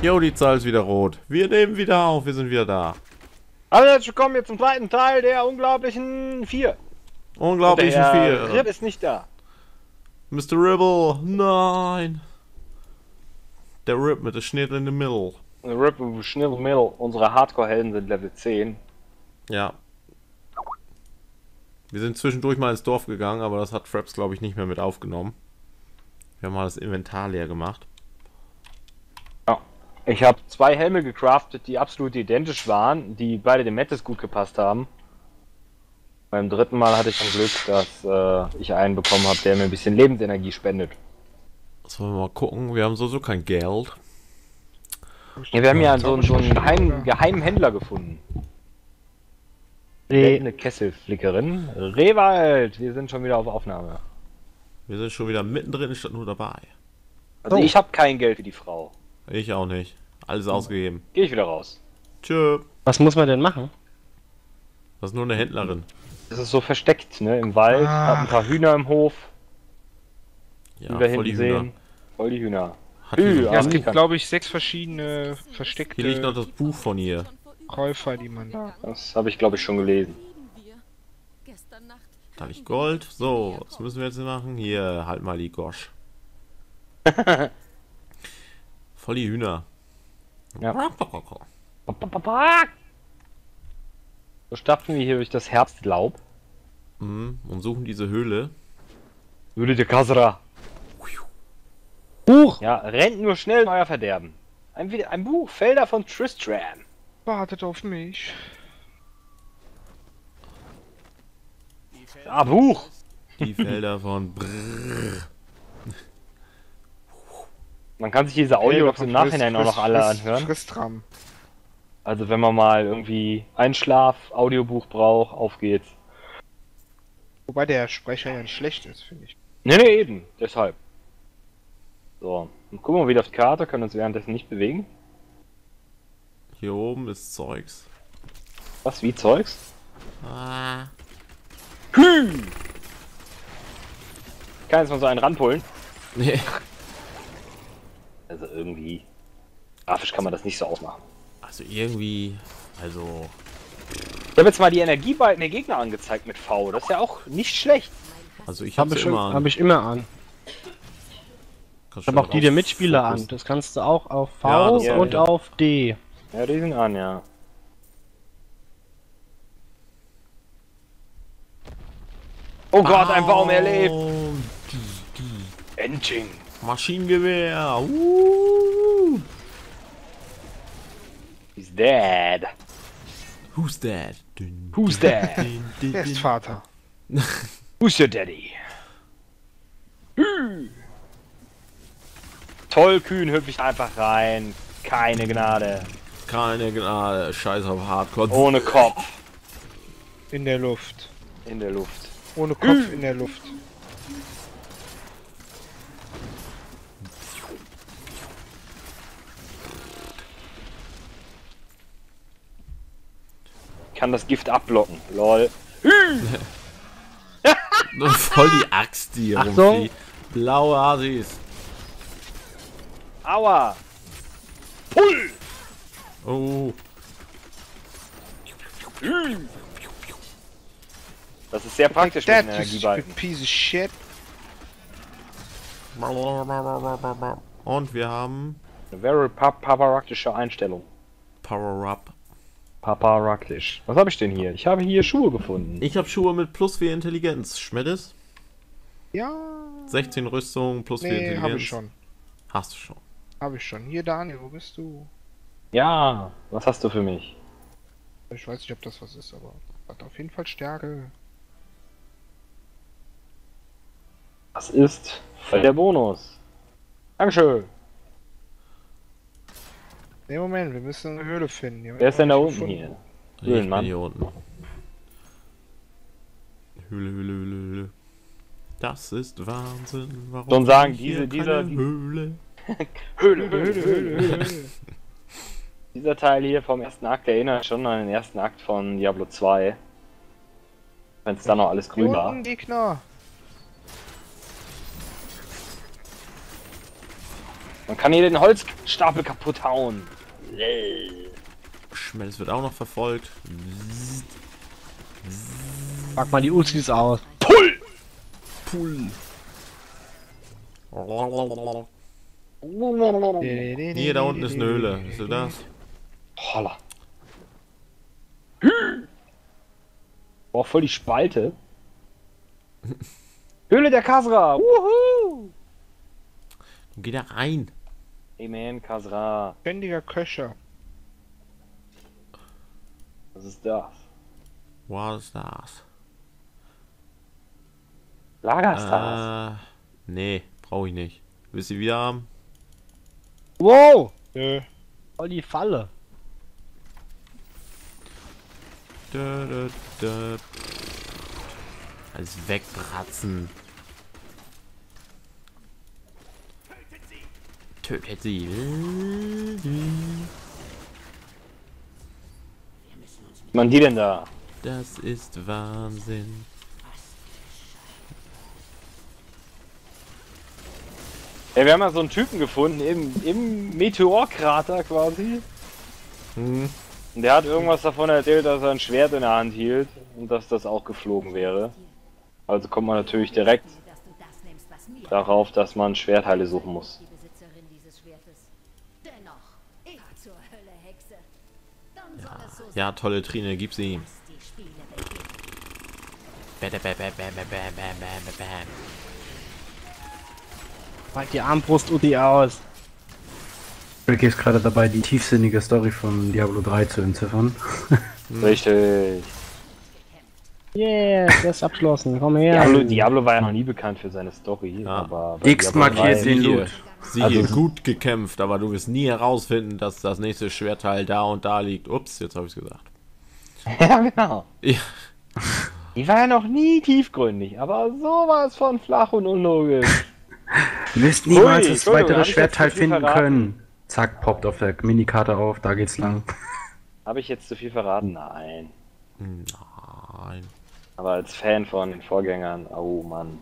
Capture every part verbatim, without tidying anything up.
Jo, die Zahl ist wieder rot. Wir nehmen wieder auf, wir sind wieder da. Also jetzt willkommen jetzt zum zweiten Teil der unglaublichen vier. Unglaublichen vier. Rip ist nicht da. Mister Ribble, nein. Der Rip mit der Schnitt in the middle. Rip mit Schnitt in the middle. Unsere Hardcore-Helden sind Level zehn. Ja. Wir sind zwischendurch mal ins Dorf gegangen, aber das hat Fraps, glaube ich, nicht mehr mit aufgenommen. Wir haben mal das Inventar leer gemacht. Ja. Ich habe zwei Helme gecraftet, die absolut identisch waren, die beide dem Mettes gut gepasst haben. Beim dritten Mal hatte ich zum Glück, dass äh, ich einen bekommen habe, der mir ein bisschen Lebensenergie spendet. Sollen wir mal gucken? Wir haben sowieso kein Geld. Ja, wir haben ja so, so einen geheimen, geheimen Händler gefunden. Re Eine Kesselflickerin. Rewald, wir sind schon wieder auf Aufnahme. Wir sind schon wieder mittendrin, statt nur dabei. Also Oh. ich habe kein Geld für die Frau. Ich auch nicht. Alles ausgegeben. Gehe ich wieder raus. Tschö. Was muss man denn machen? Das ist nur eine Händlerin. Das ist so versteckt, ne, im Wald. Ah. Hat ein paar Hühner im Hof, Ja, die wir voll hinten die Hühner. sehen. Voll die Hühner. Hat die Ü, so ja, ein Ja, es Buch? gibt, glaube ich, sechs verschiedene versteckte Hier liegt noch das Buch von ihr. Käufer, die man... Das habe ich, glaube ich, schon gelesen. Da liegt Gold. So, was müssen wir jetzt machen? Hier, halt mal die Gosch. Voll die Hühner. Ja. So stapfen wir hier durch das Herbstlaub. Mhm, und suchen diese Höhle. Würde der Kasra. Buch! Ja, rennt nur schnell, euer Verderben. Ein, Vide- ein Buch, Felder von Tristram. Wartet auf mich. Ah, Buch! Die Felder von Brrr. Man kann sich diese Audiobooks im Nachhinein auch noch alle anhören. Fristram. Also wenn man mal irgendwie Einschlaf-Audiobuch braucht, auf geht's. Wobei der Sprecher ja nicht schlecht ist, finde ich. Ne, ne, eben. Deshalb. So. Und gucken wir wieder auf die Karte, können uns währenddessen nicht bewegen. Hier oben ist Zeugs. Was, wie Zeugs? Ah. Hü! Kann jetzt mal so einen ranpullen. Nee. Also irgendwie. Grafisch kann man das nicht so ausmachen. Also irgendwie. Also. Ich habe jetzt mal die Energiebalken der Gegner angezeigt mit V. Das ist ja auch nicht schlecht. Also ich Habe habe ich, immer an. hab ich immer an. Kannst Ich habe schon auch die der drauf Mitspieler an. fokussen. Das kannst du auch auf V Ja, das auch, und ja. auf D. Ja, die sind an, ja. Oh Gott, ein Baum erlebt! Oh, Engine! Maschinengewehr. Uh. He's dead. Who's that? Dün, Who's dün, that? dün, dün, Der ist dün. Vater. Who's your daddy? Hü. Tollkühn hüpfe ich einfach rein. Keine Gnade. Keine Gnade. Scheiß auf Hardcore. Ohne Kopf. In der Luft. In der Luft. Ohne Kopf in der Luft. Kann das Gift abblocken. Lol. Voll die Axt, die hier Achtung. rumfliegt. Blaue Asis. Aua. Pull. Oh. Das ist sehr praktisch mit That dem you Energiebalken. stupid piece of shit. Und wir haben Eine very pa paparaktische Einstellung. Power-Up. Paparaktisch. Was habe ich denn hier? Ich habe hier Schuhe gefunden. Ich habe Schuhe mit plus vier Intelligenz. Schmeckt es? Ja. sechzehn Rüstung plus vier Nee, Intelligenz. habe ich schon. Hast du schon. Habe ich schon. Hier, Daniel, wo bist du? Ja, was hast du für mich? Ich weiß nicht, ob das was ist, aber hat auf jeden Fall Stärke. Was ist voll der Bonus? Dankeschön. Ne, Moment, wir müssen eine Höhle finden. Die haben Wer ist denn da wir unten nicht hier? gefunden. Ich bin Höhlenmann. hier unten. Höhle, Höhle, Höhle, Höhle. Das ist Wahnsinn. Warum Schon sagen, bin ich hier diese- keine dieser- Höhle. Höhle, Höhle, Höhle, Höhle. Dieser Teil hier vom ersten Akt erinnert schon an den ersten Akt von Diablo zwei. Wenn es da noch alles grün Hier war. unten, Gegner. Man kann hier den Holzstapel kaputt hauen. Schmelz wird auch noch verfolgt. Pack mal die Uzis aus. Pull! Hier, da unten ist eine Höhle. Siehst du das? Holla. Boah, voll die Spalte. Höhle der Kasra. Wuhu! Geh da rein. Amen, Kasra. Ständiger Köcher. Was ist das? Was ist das? Lagerstars. Äh, nee, brauche ich nicht. Willst du die wieder haben? Wow! Nö. Voll die Falle. Dö, dö, dö. Alles wegbratzen. Tötet sie. Was man die denn da? Das ist Wahnsinn. Ja, wir haben ja so einen Typen gefunden im, im Meteorkrater quasi. Hm. Und der hat irgendwas davon erzählt, dass er ein Schwert in der Hand hielt und dass das auch geflogen wäre. Also kommt man natürlich direkt darauf, dass man Schwertteile suchen muss. Die Besitzerin dieses Schwertes. Dennoch, ich zur Hölle, Hexe. Dann soll es so sein, Ja, tolle Trine, gib sie ihm. dass die Spiele beginnen. Bam, bam, bam, bam, bam, bam, bam, bam. Pack die Armbrust Uzi aus. Ricky ist gerade dabei, die tiefsinnige Story von Diablo drei zu entziffern. Richtig. Yeah, der ist abgeschlossen. Komm her. Diablo, Diablo war ja noch nie bekannt für seine Story, Ja. aber bei X Diablo markiert drei- den Hier, Loot. sie Also- hier gut gekämpft, aber du wirst nie herausfinden, dass das nächste Schwertteil da und da liegt. Ups, jetzt habe ich es gesagt. Ja, genau. Ja. Die war ja noch nie tiefgründig, aber sowas von flach und unlogisch. Du wirst niemals Ui, das Entschuldigung, weitere hab ich Schwertteil jetzt zu viel finden verraten? können. Zack, poppt auf der Minikarte auf, da geht's lang. Habe ich jetzt zu viel verraten? Nein. Nein. Aber als Fan von den Vorgängern, oh Mann.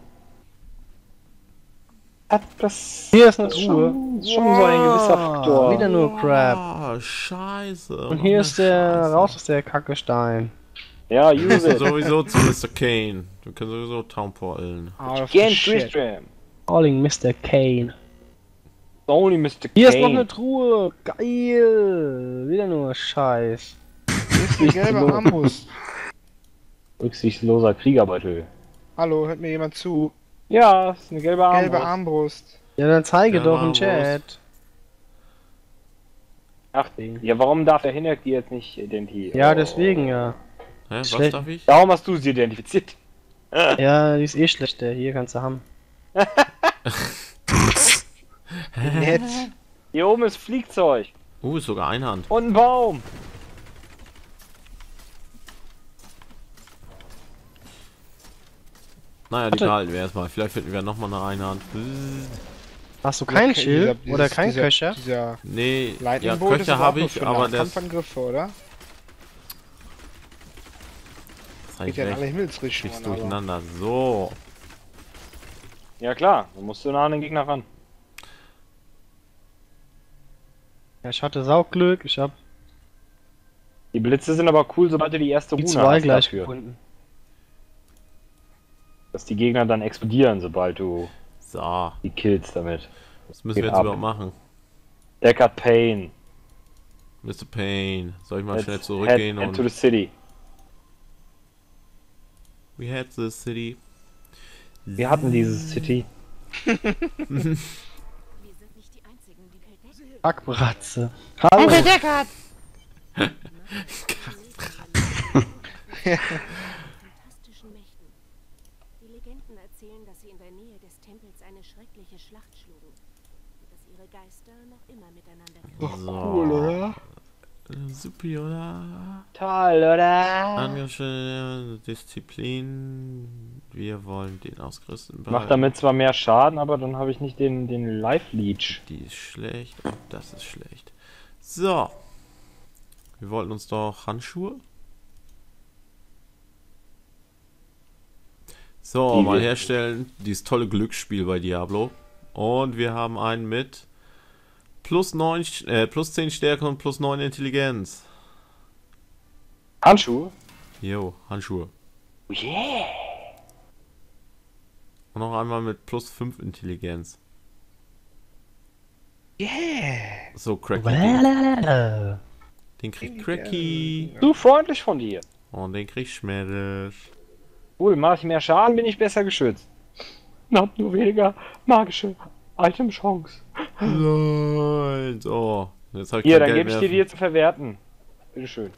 Hat das Hier ist eine das Truhe. schon, schon so ein gewisser Faktor. Wieder nur Crap. Ah, scheiße. Und hier ist der raus aus der Kackestein. Ja, Du use kannst it. sowieso zu Mister Kane. Du kannst sowieso Town porteln. Out of Again, the shit. Tristram. Calling Mister Kane. Only Mister Hier ist noch eine Kane. Truhe. Geil. Wieder nur Scheiß. Hier ist eine gelbe Armbrust. Rücksichtsloser Kriegerbeutel. Hallo, hört mir jemand zu? Ja, ist eine gelbe Armbrust. Gelbe Armbrust. Ja, dann zeige Ja, doch im Armbrust. Chat. Ach, ja, warum darf der Hinek die jetzt nicht identifizieren? Ja, deswegen ja. Hä, was Schlecht. darf ich? Warum hast du sie identifiziert? Ja, die ist eh schlecht. Der hier kannst du haben. Nett. Hier oben ist Fliegzeug Uh, ist sogar Einhand. und ein Baum. Naja, die behalten wir erstmal. Vielleicht finden wir nochmal eine Einhand. Hast du kein Dieser- Schild dieses- oder kein dieser, Köcher? Dieser Nee, ja, Lightning Bolt ist Köcher aber auch habe nur ich, für aber das, Kampfangriffe, oder? das Geht ja in alle recht Himmelsrichtungen. schick's aber- durcheinander. So. Ja klar, dann musst du nah an den Gegner ran. Ja, ich hatte Saugglück. Ich hab Die Blitze sind aber cool, sobald du die erste die Rune zwei hast gleich dafür. gefunden. Dass die Gegner dann explodieren, sobald du So. die killst damit. Was müssen wir Geht jetzt ab. überhaupt machen? Deckard Payne. Mister Payne. Soll ich mal Let's schnell zurückgehen head, head to und... the city. We head to the city. Wir hatten dieses City. Wir sind nicht die Einzigen, die Kate Kackbratze. Hallo. fantastischen Mächten. Die Legenden erzählen, dass sie in der Nähe des Tempels eine schreckliche Schlacht schlugen und dass ihre Geister noch immer miteinander kämpfen. So. Cool, oder? Supi, oder? Toll, oder? Angestellte Disziplin. Wir wollen den ausgerüsteten Macht damit zwar mehr Schaden, aber dann habe ich nicht den, den Life Leech. Die ist schlecht und das ist schlecht. So. Wir wollten uns doch Handschuhe. So, Die mal wir- herstellen. Dieses tolle Glücksspiel bei Diablo. Und wir haben einen mit Plus neun, äh, plus zehn Stärke und plus neun Intelligenz. Handschuhe? Jo, Handschuhe. Oh yeah! Und noch einmal mit plus fünf Intelligenz. Yeah! So, Cracky. Den, Blablabla. den kriegt Cracky. Du freundlich von dir. Und den kriegt Schmerz. Cool, mache ich mehr Schaden, bin ich besser geschützt. Und hab nur weniger magische Item-Chance. Nein. So, jetzt hab ich Hier, kein dann Geld gebe ich mehr dir für- die jetzt zu verwerten. Bitteschön.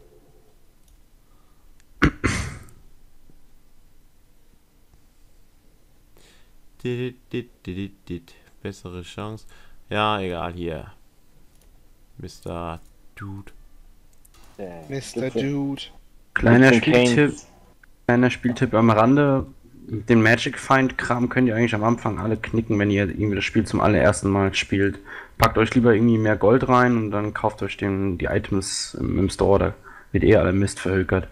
Dit, dit, dit, dit, dit. Bessere Chance. Ja, egal, hier. Mister Dude. Äh, Mister gibt's denn- Dude. Kleiner gibt's denn Spieltipp, Canes? kleiner Spieltipp am Rande. Den Magic Find Kram könnt ihr eigentlich am Anfang alle knicken, wenn ihr irgendwie das Spiel zum allerersten Mal spielt. Packt euch lieber irgendwie mehr Gold rein und dann kauft euch den, die Items im, im Store, da wird eh alle Mist verhökert.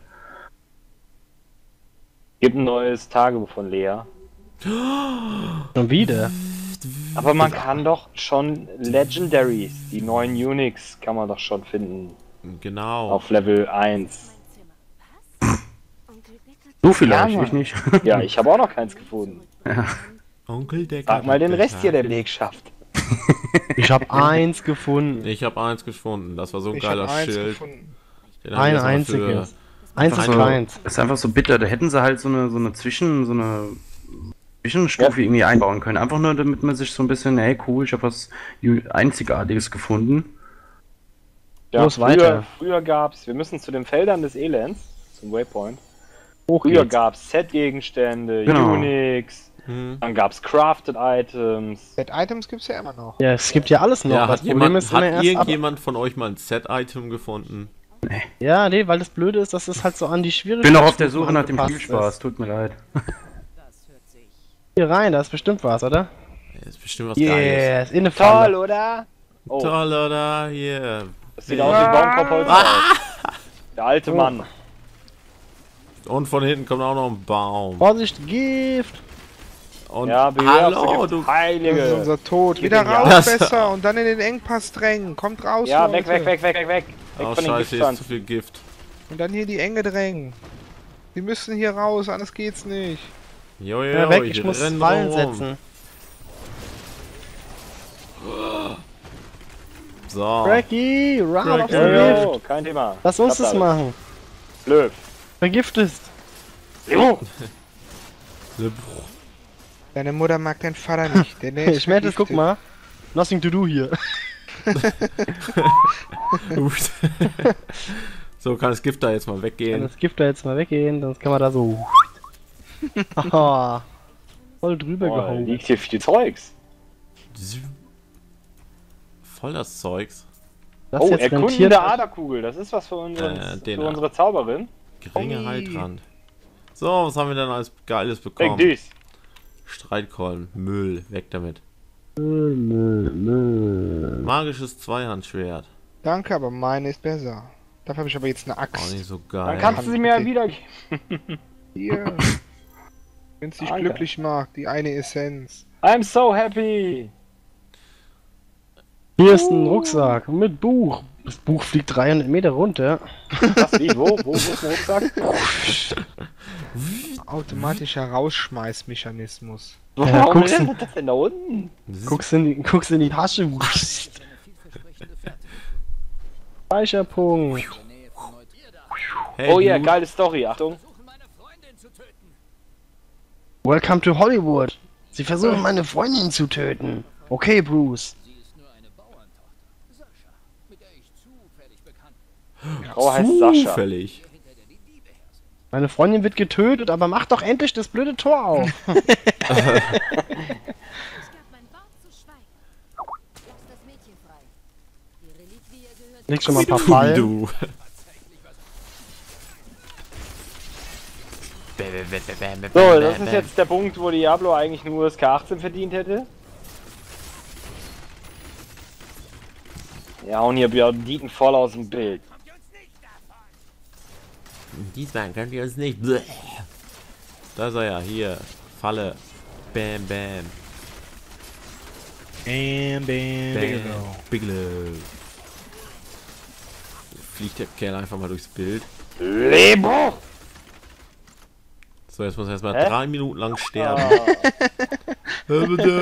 Gibt ein neues Tagebuch von Lea. Schon wieder. Aber man kann doch schon Legendaries, die neuen Unix, kann man doch schon finden. Genau. Auf Level eins. Mein Zimmer. Was? Onkel Decker Du vielleicht, Ja, ich nicht. Ja, ich habe auch noch keins gefunden. Onkel Decker. Frag mal den hat Rest hier der gesagt. Belegschaft. Ich habe eins gefunden. Ich habe eins gefunden. Das war so ein Ich geiler habe eins Schild. gefunden. Den hab ich Ein jetzt mal einziges. Eins ist so, keins. ist einfach so bitter. Da hätten sie halt so eine, so eine Zwischen, so eine Zwischenstufe Ja. irgendwie einbauen können. Einfach nur, damit man sich so ein bisschen, hey cool, ich habe was Ju- Einzigartiges gefunden. Ja, Los, früher, weiter. früher gab's, wir müssen zu den Feldern des Elends, zum Waypoint. Hoch Früher geht's. gab's Set-Gegenstände, Genau. Unix, Hm. dann gab's Crafted Items. Set-Items gibt's ja immer noch. Ja, es gibt ja alles noch. Ja, das hat, Problem jemand, ist immer hat erst ab. irgendjemand von euch mal ein Set-Item gefunden? Ja, nee, weil das Blöde ist, dass es halt so an die Ich Schwierigkeit bin noch auf der Suche nach dem Spielspaß, tut mir leid. Hier rein, da ist bestimmt was, oder? Ja, ist bestimmt was Geiles. Yes, in eine Toll, Falle. oder? Oh, Toll, oder? Hier. das sieht aus wie ein Baumkoppholz. Der alte Mann. Und von hinten kommt auch noch ein Baum. Vorsicht, Gift! Und Ja, hallo, du. Das ist Heilige. unser Tod. Gib Wieder ihn ja. raus Das- besser und dann in den Engpass drängen. Kommt raus, Ja, Leute. weg, weg, weg, weg, weg, weg. Weg Oh, von den scheiße, hier ist zu Giftpflanzen. viel Gift. Und dann hier die Enge drängen. Wir müssen hier raus, anders geht's nicht. Jo, jo, Ja, weg, ich muss renn Fallen rum. setzen. So. Cracky, round Cracky. auf Jo, den Gift. jo, kein Thema. Lass uns Klappt das alles. machen. Löw. Vergiftest. Jo. Deine Mutter mag deinen Vater nicht. Der ist Ich merke das, guck vergiftet. mal. Nothing to do hier. So, kann das Gift da jetzt mal Kann weggehen. das Gift da jetzt mal weggehen, sonst kann man da so. Oh, voll drüber Oh, gehauen. liegt hier viel Zeugs. Voll das Zeugs. Das Oh, jetzt erkundende rentiert. Aderkugel. Das ist was für, unseren, Äh, den für da. unsere Zauberin. Geringe Ui. Heiltrand. So, was haben wir denn alles Geiles Denk bekommen? dies. Streitkolben, Müll, weg damit. Müll, Müll, Müll. Magisches Zweihandschwert. Danke, aber meine ist besser. Dafür habe ich aber jetzt eine Auch Axt. nicht so Dann geil. kannst du sie mir ja wiedergeben. Hier. Wenn es dich Danke. glücklich macht, die eine Essenz. I'm so happy. Hier ist ein Rucksack mit Buch. Das Buch fliegt dreihundert Meter runter. Was, wie, wo? Wo, wo ist ein Rucksack? Automatischer Rausschmeißmechanismus. Warum guckst ist du- das denn da unten? Guckst in die, guckst in die Tasche. Speicherpunkt. Hey, Oh ja, Dude. geile Story. Achtung. Welcome to Hollywood. Sie versuchen meine Freundin zu töten. Okay, Bruce. Frau heißt Sascha. Zufällig. Meine Freundin wird getötet, aber mach doch endlich das blöde Tor auf. Ich gab mein Wort zu schweigen. Lass das Mädchen frei. Die Reliquie gehört Leg schon mal ein paar Fallen. Du. So, das ist jetzt der Punkt, wo Diablo eigentlich nur das K achtzehn verdient hätte. Ja, und hier Banditen voll aus dem Bild. Diesmal könnt ihr uns nicht. Bleh. Da ist er ja, hier. Falle. Bam, bam. Bam, bam, Bigelow. Bigelow. Fliegt der Kerl einfach mal durchs Bild. Lebo! So, jetzt muss er erstmal Hä? drei Minuten lang sterben. Ah,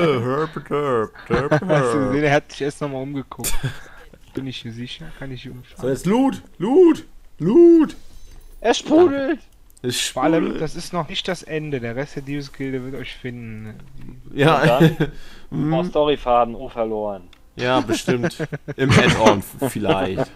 Hast du gesehen, er hat sich erst nochmal umgeguckt. Bin ich mir sicher? Kann ich So, umschauen? jetzt Loot! Loot! Loot! er sprudelt! Es Vor allem, sprudelt. das ist noch nicht das Ende. Der Rest der Diebesgilde wird euch finden. Ja, Und Oh, Storyfaden, oh verloren. ja, bestimmt. Im Add-on f- vielleicht.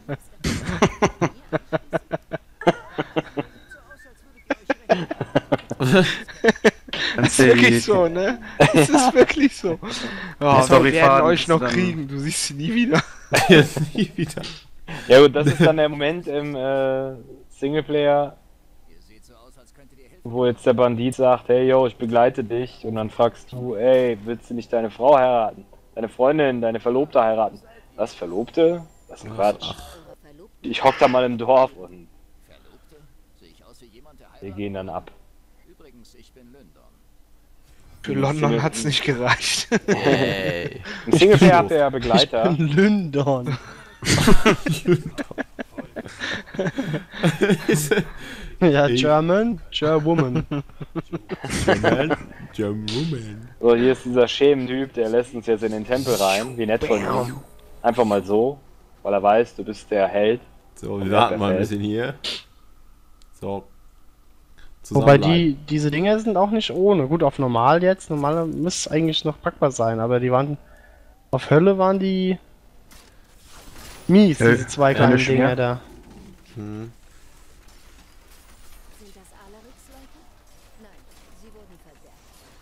Kannst Das ist du die- wirklich so, ne? Das ist wirklich so. Oh, wir Storyfaden werden euch ist noch dann- kriegen. Du siehst sie nie wieder. Jetzt nie wieder. Ja gut, das ist dann der Moment im äh, Singleplayer, wo jetzt der Bandit sagt, hey yo, ich begleite dich und dann fragst du, ey, willst du nicht deine Frau heiraten? Deine Freundin, deine Verlobte heiraten? Was, Verlobte? Das ist Quatsch. Ich hock da mal im Dorf und wir gehen dann ab. Für London hat's nicht gereicht. Hey. Im Singleplayer habt ihr ja Begleiter. Lündon. Ja, Ich- German, Gerwoman. Woman. So, hier ist dieser Schementyp, der lässt uns jetzt in den Tempel rein. Wie nett von ihm. Einfach mal so, weil er weiß, du bist der Held. So, wir Ja, warten mal ein perfekt. bisschen hier. So. Wobei Zusammenbleiben. die, diese Dinger sind auch nicht ohne. Gut, auf normal jetzt. Normal müsste es eigentlich noch packbar sein, aber die waren. Auf Hölle waren die. mies, Hölle- diese zwei Hölle kleinen schwer? Dinger da. Hm. Sind das Alarix Leute? Nein, sie wurden versetzt.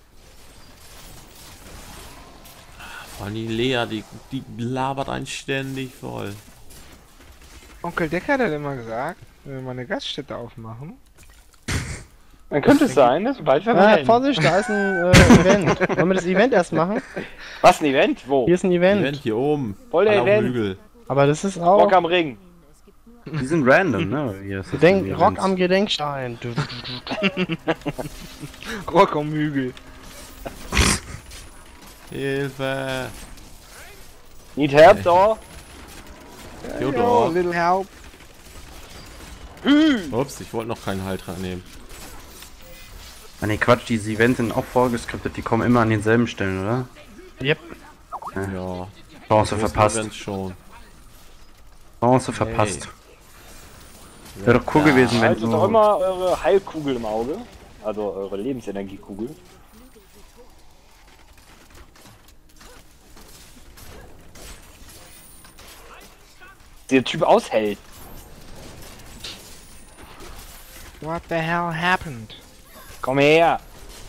Vor allem die Lea, die, die labert einen ständig voll. Onkel Decker hat immer gesagt, wenn wir mal eine Gaststätte aufmachen. Dann könnte es sein, dass wir bald Ah, verweilen. Vorsicht, da ist ein äh, Event. Wollen wir das Event erst machen? Was, ein Event? Wo? Hier ist ein Event. Event hier oben. Voll der Alle auf dem Event. Hügel. Aber das ist auch. Rock am Ring. Es gibt nur Die sind random, ne? Hier ist das Gedenk, die Rock Events. am Gedenkstein. Du, du, du. Rock am Hügel. Hilfe! Need help, da? Theodor. little help. Ups, ich wollte noch keinen Halt reinnehmen. Ah ne, Quatsch, diese Events sind auch vorgeskriptet, die kommen immer an denselben Stellen, oder? Yep. Ja. Chance großen verpasst. Event schon. Chance verpasst. Wäre doch cool Ja, gewesen, wenn Haltet doch du... immer eure Heilkugel im Auge. Also eure Lebensenergiekugel. Der Typ aushält. What the hell happened? Komm her.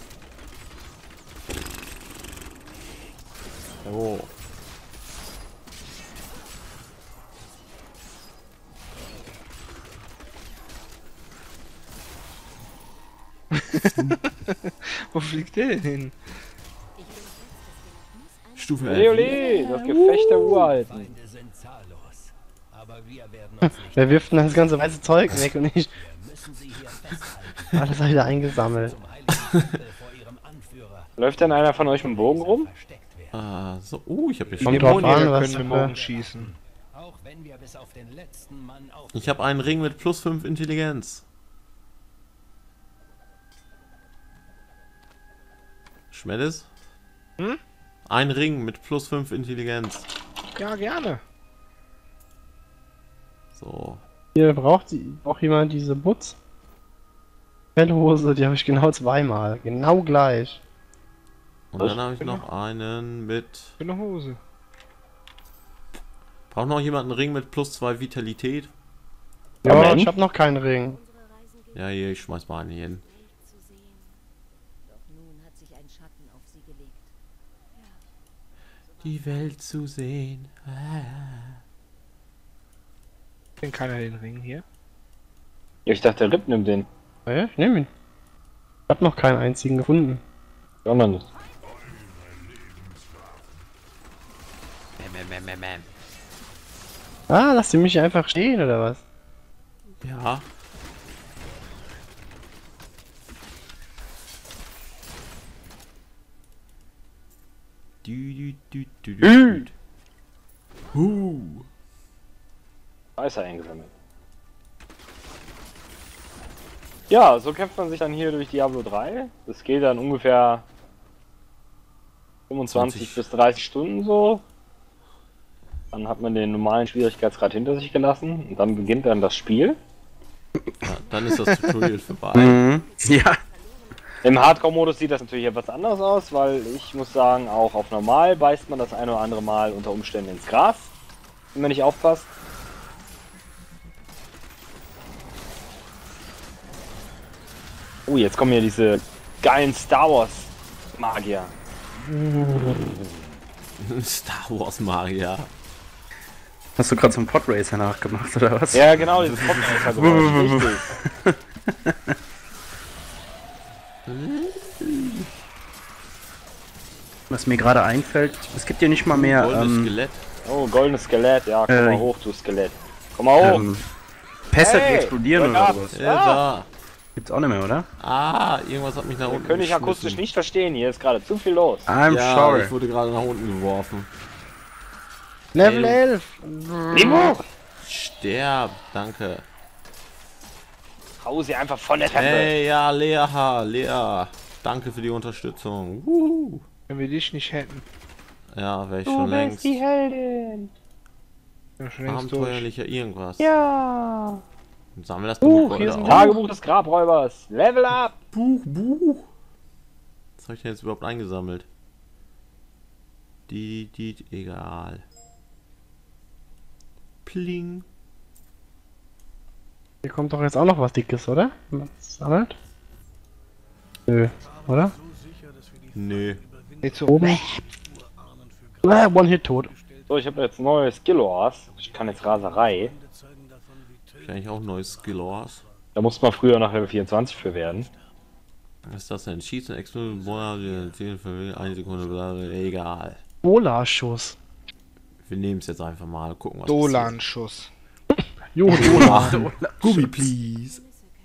Oh. Wo fliegt der denn hin? Stufe Ole, elf. ole, das Gefecht der Uralten. Feinde sind zahllos. Aber wir werden uns nicht. Wer wirft denn das ganze weiße Zeug weg und ich. Wir müssen sie hier festhalten. Alles wieder eingesammelt. Zum heiligen Tempel vor ihrem Anführer Läuft denn einer von euch mit dem Bogen rum? versteckt werden. Ah, so. Oh, ich habe hier Kommt schon. drauf Dämonenjäger an, was können wir für- morgen schießen. Auch wenn wir bis auf den letzten Mann auf. Ich habe einen Ring mit plus fünf Intelligenz. Schmellis? Hm? Ein Ring mit plus fünf Intelligenz. Ja, gerne. So. Hier braucht, die, braucht jemand diese Butz. Fellhose, die habe ich genau zweimal. Genau gleich. Und Was? dann habe ich noch einen mit. Für eine Hose. Braucht noch jemand einen Ring mit plus zwei Vitalität? Ja, Moment. ich habe noch keinen Ring. Unsere Reisen gibt Ja, hier, ich schmeiß mal einen hier hin. Welt zu sehen. Doch nun hat sich ein Schatten auf sie gelegt. Die Welt zu sehen. Ah. Kennt keiner den Ring hier? Ja, ich dachte, der Rip nimmt den. Ja, ich nehme ihn. Ich habe noch keinen einzigen gefunden. Ja, man nicht. Ah, lasst ihr mich einfach stehen oder was? Ja. Du, du, du, du, du, Ü. du. Huh. Da ist er eingesammelt. Ja, so kämpft man sich dann hier durch Diablo drei. Das geht dann ungefähr fünfundzwanzig zwanzig. bis dreißig Stunden so. Dann hat man den normalen Schwierigkeitsgrad hinter sich gelassen und dann beginnt dann das Spiel. Ja, dann ist das Tutorial vorbei. Mhm. Ja. Im Hardcore-Modus sieht das natürlich etwas anders aus, weil ich muss sagen, auch auf normal beißt man das ein oder andere Mal unter Umständen ins Gras, wenn man nicht aufpasst. Oh, jetzt kommen hier diese geilen Star Wars Magier. Star Wars Magier. Hast du gerade so einen Podracer nachgemacht, oder was? Ja, genau, dieses Kopfgeräusch. Richtig. Was mir gerade einfällt, es gibt ja nicht mal mehr Goldenes ähm, Skelett. Oh, goldenes Skelett, ja, komm Äh, mal hoch, du Skelett. Komm mal hoch. ähm, Pässe, die Hey, explodieren wake oder up. sowas. Ja, da. Gibt's auch nicht mehr, oder? Ah, irgendwas hat mich nach Wir unten können dich geschmissen. akustisch nicht verstehen, hier ist gerade zu viel los. I'm Ja, sorry. ich wurde gerade nach unten geworfen. Level Ey, elf. Nimm hoch! Sterb, danke. Hau sie einfach von der Treppe. Hey, ja, Lea, Lea. Danke für die Unterstützung. Wuhu. Wenn wir dich nicht hätten. Ja, wäre ich schon längst. Heldin. Ja, schon längst durch. Abenteuerlicher irgendwas. Ja. Und sammel das Buch, Buch, hier ist ein oder? Tagebuch des Grabräubers. Level up! Buch, Buch. Was habe ich denn jetzt überhaupt eingesammelt? Die, die, egal. Pling. Hier kommt doch jetzt auch noch was Dickes, oder? Was sammelt? Nö, oder? Nö. Geht so. Oben. Ah, One-Hit tot. So, ich habe jetzt neue Skill-Ors. Ich kann jetzt Raserei. Wahrscheinlich auch neues Skill-Ors. Da musste man früher nach Level vierundzwanzig für werden. Was ist das denn? Schießen, Explosion, zehn für eine Sekunde, bla, bla, egal. Polar-Schuss. Wir nehmen es jetzt einfach mal, gucken was Dolan-Schuss. Jo, passiert. Gummi, please.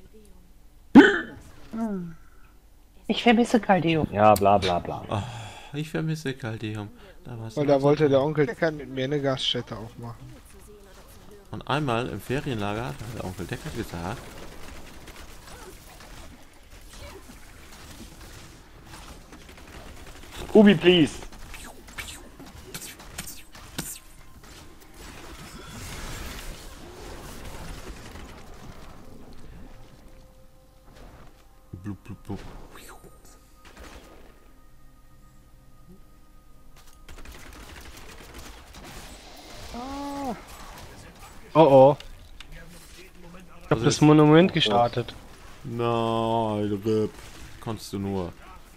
Ich vermisse Caldeum. Ja, bla bla bla. Ich vermisse Caldeum. Da war's Weil da wollte der Onkel Decker mit mir eine Gaststätte aufmachen. Und einmal im Ferienlager hat der Onkel Decker gesagt, Ubi, please. blub, blub, blub. Oh oh. Ich hab das Monument gestartet. Nein, Rip. Konntest du nur.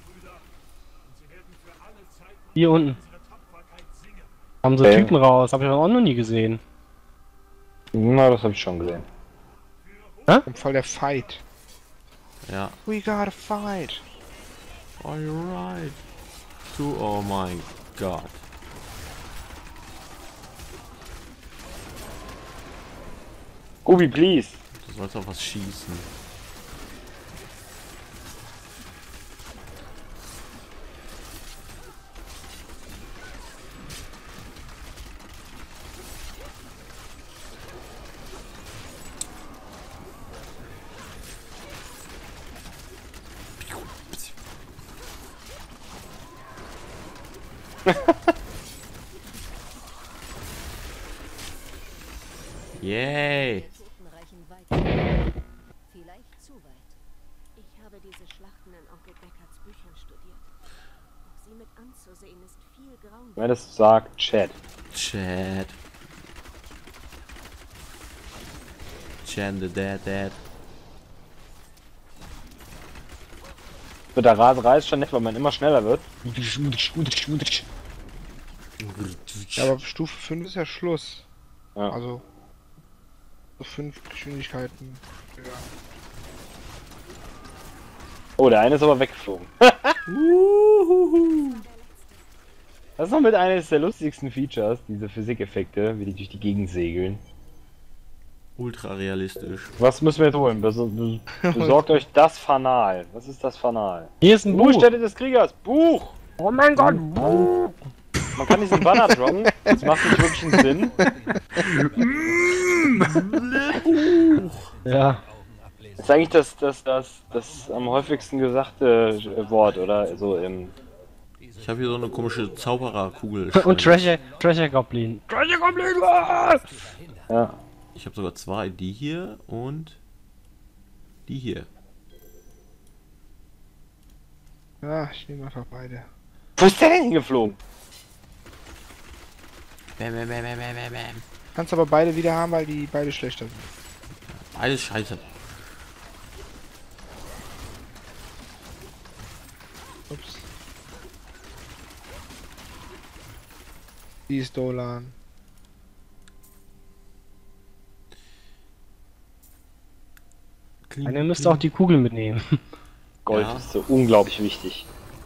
Hier unten. Haben so Okay. Typen raus, hab ich auch noch nie gesehen. Na, das habe ich schon gesehen. Im Fall der Fight. Ja. We gotta fight. Are you right? Du, oh mein Gott. Ubi, please. Du sollst auf was schießen. Yay! Toten reichen weit. Vielleicht zu weit. Ich habe diese Schlachten in Onkel Deckards Büchern studiert. Doch sie mit anzusehen ist viel grauenvoller. Wenn es sagt, Chat. Chat. Chat the dead dead. Mit der Raserei ist schon nett, weil man immer schneller wird. Ja, aber Stufe fünf ist ja Schluss. Ja. Also. So fünf Geschwindigkeiten. Ja. Oh, der eine ist aber weggeflogen. Das ist noch mit eines der lustigsten Features, diese Physikeffekte, wie die durch die Gegend segeln. Ultra realistisch. Was müssen wir jetzt holen? Bes bes besorgt euch das Fanal. Was ist das Fanal? Hier ist ein Buch. Ruhestätte des Kriegers. Buch! Oh mein Gott, Buch. man kann diesen Banner droppen, das macht nicht wirklich einen Sinn. Ja. Das ist eigentlich das, das, das, das am häufigsten gesagte Wort, oder? So im. Ich habe hier so eine komische Zaubererkugel. Und Treasure, Treasure Goblin. Treasure Goblin! Ja. Ich habe sogar zwei. Die hier und die hier. Ja, ich nehme einfach beide. Wo ist der denn hingeflogen? Bam, bam, bam, bam, bam, bam. Kannst aber beide wieder haben, weil die beide schlechter sind. Alles scheiße. Ups. Die ist Dolan. Einer müsste auch die Kugel mitnehmen. Gold Ja. ist so unglaublich wichtig.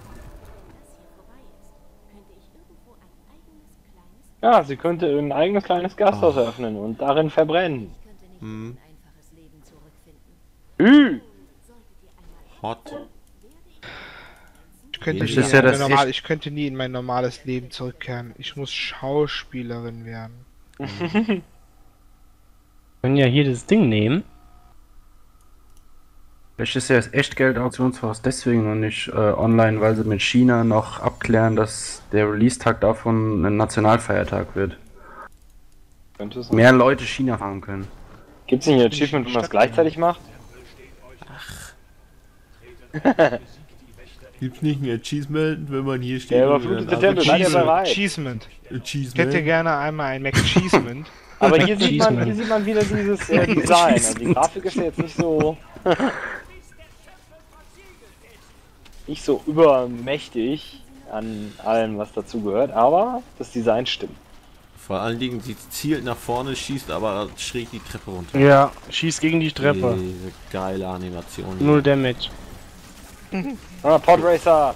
Ja, sie könnte ein eigenes kleines Gasthaus eröffnen und darin verbrennen. Hm. Ü! Hot. Ich könnte, Das nie ist in ja mein das normal, echt- ich könnte nie in mein normales Leben zurückkehren. Ich muss Schauspielerin werden. Können ja hier das Ding nehmen. Vielleicht ist ja das Echtgeld-Auktionshaus deswegen noch nicht äh, online, weil sie mit China noch abklären, dass der Release-Tag davon ein Nationalfeiertag wird. Könnte es sein. Mehr Leute China fahren können. Gibt's nicht ein Achievement, wenn man es gleichzeitig macht? Gibt's nicht ein Achievement, wenn man hier steht? Der und überflutete dann Tempel, seid ihr Cheesement. bereit? Cheesement. Ich hätte Achievement? gerne einmal ein McCheesement. Aber hier sieht, man, Cheeseman. hier sieht man wieder dieses äh, Design. Also die Grafik ist ja jetzt nicht so. nicht so übermächtig an allem, was dazu gehört, aber das Design stimmt. Vor allen Dingen, sie zielt nach vorne, schießt aber schräg die Treppe runter. Ja, schießt gegen die Treppe. Diese geile Animation. Null Damage. Ah, Podracer!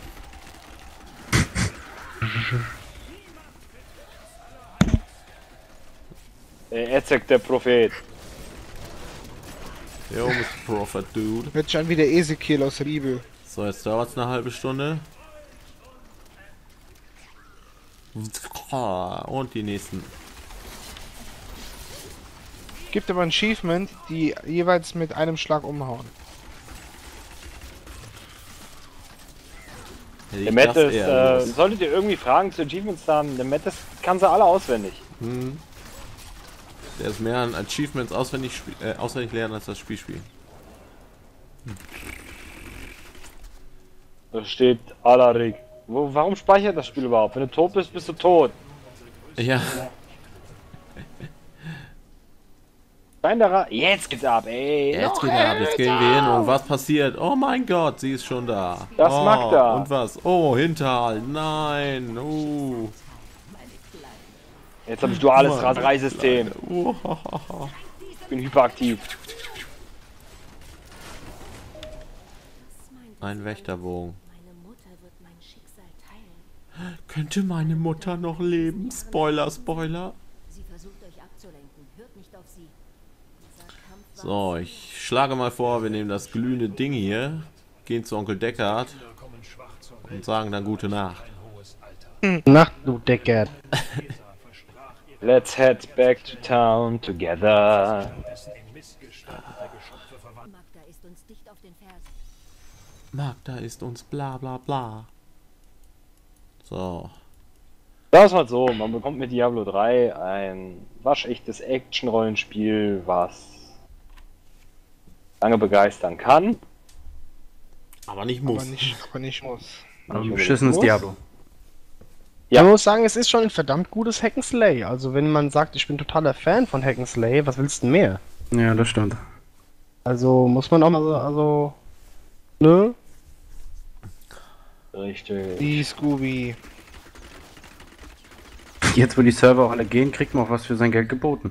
äh, Ezek, der Prophet. Jo, Mister Prophet, Dude. Hört sich an wie der Ezekiel aus der Bibel. So, jetzt dauert's eine halbe Stunde. Und die nächsten. Gibt aber ein Achievement, die jeweils mit einem Schlag umhauen. Hätte Der ich Matt das ist, eher äh, gewusst. solltet ihr irgendwie Fragen zu Achievements haben, der Matt ist, kann sie alle auswendig. Hm. Der ist mehr an Achievements auswendig, spiel- äh, auswendig lernen als das Spiel spielen. Da steht Alarik. Wo, warum speichert das Spiel überhaupt? Wenn du tot bist, bist du tot. Ja, Wanderer, jetzt geht's ab, ey. jetzt geht er ab, jetzt gehen wir hin und was passiert? Oh mein Gott, sie ist schon da. Das oh, Magda. Und was? Oh, Hinterhalt, nein. Uh. Jetzt habe ich duales Mann, Rasereisystem. Uh, Ich bin hyperaktiv. ein Wächterbogen. Meine Mutter wird mein Schicksal teilen. Könnte meine Mutter noch leben? Spoiler, Spoiler. Sie versucht euch abzulenken. Hört nicht auf sie. Dieser Kampf war So, ich schlage mal vor, wir nehmen das glühende Ding hier, gehen zu Onkel Deckard und sagen dann gute Nacht. Nacht, du Deckard. Let's head back to town together. Magda ist uns dicht auf den Fersen. Magda ist uns bla bla bla. So, Sagen wir mal so, man bekommt mit Diablo drei ein waschechtes Action-Rollenspiel, was lange begeistern kann. aber nicht Aber muss. nicht, aber nicht muss. Aber Nicht beschissenes unbedingt muss. Diablo. Ja. Man muss sagen, es ist schon ein verdammt gutes Hack'n'Slay. Also wenn man sagt, ich bin totaler Fan von Hack'n'Slay, was willst du denn mehr? Ja, das stimmt. Also muss man auch mal so, also, ne? Richtig. Die Scooby. Jetzt, wo die Server alle gehen, kriegt man auch was für sein Geld geboten.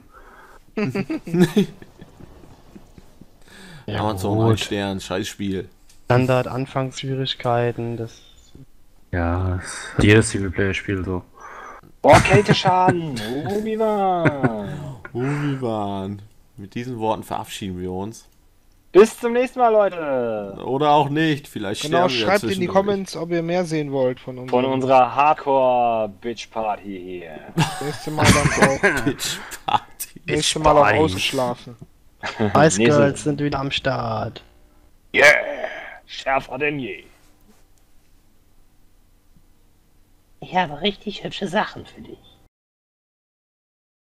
Amazon ein Stern, Scheißspiel. Standard Anfangsschwierigkeiten, das Ja, ist jedes Singleplayer-Spiel so. Boah, Kälteschaden! Oh, wie war? Oh, wir waren. Mit diesen Worten verabschieden wir uns. Bis zum nächsten Mal, Leute. Oder auch nicht. Vielleicht Genau, sterben wir schreibt in die zwischendurch. Comments, ob ihr mehr sehen wollt von uns. Von unserer Hardcore-Bitch-Party hier. Nächste Mal dann auch. Bitch Party. Nächste Mal auch Party. ausgeschlafen. Ice Nächste- Girls sind wieder am Start. Yeah! Schärfer denn je. Ich habe richtig hübsche Sachen für dich.